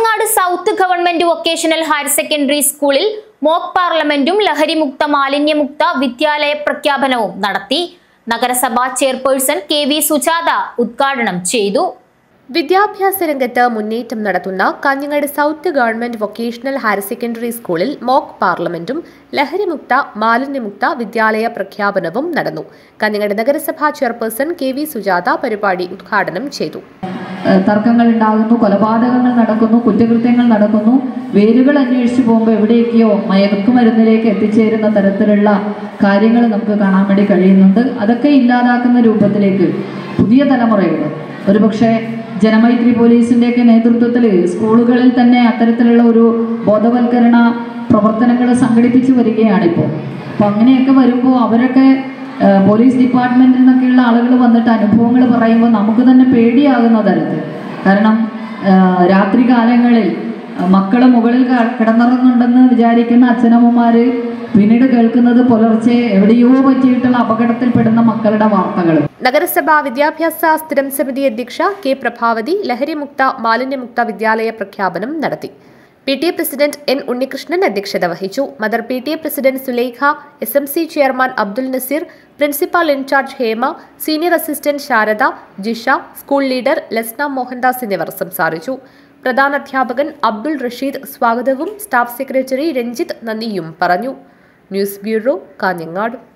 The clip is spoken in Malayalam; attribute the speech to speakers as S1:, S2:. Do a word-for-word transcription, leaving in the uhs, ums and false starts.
S1: Kanhangad south government vocational higher secondary സ്കൂളിൽ മോക്ക് പാർലമെന്റും ലഹരിമുക്ത മാലിന്യമുക്ത വിദ്യാലയ പ്രഖ്യാപനവും നടത്തി. നഗരസഭാ ചെയർപേഴ്സൺ കെ വി സുജാത ഉദ്ഘാടനം ചെയ്തു.
S2: വിദ്യാഭ്യാസ രംഗത്ത് മുന്നേറ്റം നടത്തുന്ന Kanhangad south government vocational higher secondary സ്കൂളിൽ മോക്ക് പാർലമെന്റും ലഹരിമുക്ത മാലിന്യമുക്ത വിദ്യാലയ പ്രഖ്യാപനവും നടന്നു. കാഞ്ഞങ്ങാട് നഗരസഭാ ചെയർപേഴ്സൺ കെ വി സുജാത പരിപാടി ഉദ്ഘാടനം ചെയ്തു.
S3: തർക്കങ്ങൾ ഉണ്ടാകുന്നു, കൊലപാതകങ്ങൾ നടക്കുന്നു, കുറ്റകൃത്യങ്ങൾ നടക്കുന്നു. വേരുകൾ അന്വേഷിച്ചു പോകുമ്പോൾ എവിടെയൊക്കെയോ മയക്കുമരുന്നിലേക്ക് എത്തിച്ചേരുന്ന തരത്തിലുള്ള കാര്യങ്ങൾ നമുക്ക് കാണാൻ വേണ്ടി കഴിയുന്നുണ്ട്. അതൊക്കെ ഇല്ലാതാക്കുന്ന രൂപത്തിലേക്ക് പുതിയ തലമുറകൾ ഒരുപക്ഷെ ജനമൈത്രി പോലീസിൻ്റെയൊക്കെ നേതൃത്വത്തിൽ സ്കൂളുകളിൽ തന്നെ അത്തരത്തിലുള്ള ഒരു ബോധവൽക്കരണ പ്രവർത്തനങ്ങൾ സംഘടിപ്പിച്ചു വരികയാണിപ്പോൾ. അപ്പോൾ അങ്ങനെയൊക്കെ വരുമ്പോൾ അവരൊക്കെ പോലീസ് ഡിപ്പാർട്ട്മെൻറ്റിൽ നിന്നൊക്കെയുള്ള ആളുകൾ വന്നിട്ട് അനുഭവങ്ങൾ പറയുമ്പോൾ നമുക്ക് തന്നെ പേടിയാകുന്ന തരത്തിൽ. കാരണം രാത്രി കാലങ്ങളിൽ മക്കൾ മുകളിൽ കിടന്നിറങ്ങുന്നുണ്ടെന്ന് വിചാരിക്കുന്ന അച്ഛനമ്മമാർ പിന്നീട് കേൾക്കുന്നത് പുലർച്ചെ എവിടെയോ പറ്റിയിട്ടുള്ള അപകടത്തിൽപ്പെടുന്ന മക്കളുടെ വാർത്തകൾ.
S2: നഗരസഭാ വിദ്യാഭ്യാസ സ്ഥിരം സമിതി അധ്യക്ഷ കെ പ്രഭാവതി ലഹരിമുക്ത മാലിന്യമുക്ത വിദ്യാലയ പ്രഖ്യാപനം നടത്തി. P T A president N Unnikrishnan അധ്യക്ഷത വഹിച്ചു. Mother P T A president Sulaikha, S M C chairman Abdul Naseer, principal in charge Hema, senior assistant Sharada, Jisha, school leader Lasna Mohandas എന്നിവർ സംസാരിച്ചു. പ്രധാനാധ്യാപകൻ അബ്ദുൾ റഷീദ് സ്വാഗതവും സ്റ്റാഫ് സെക്രട്ടറി രഞ്ജിത്ത് നന്ദിയും പറഞ്ഞു. News bureau, Kanhangad.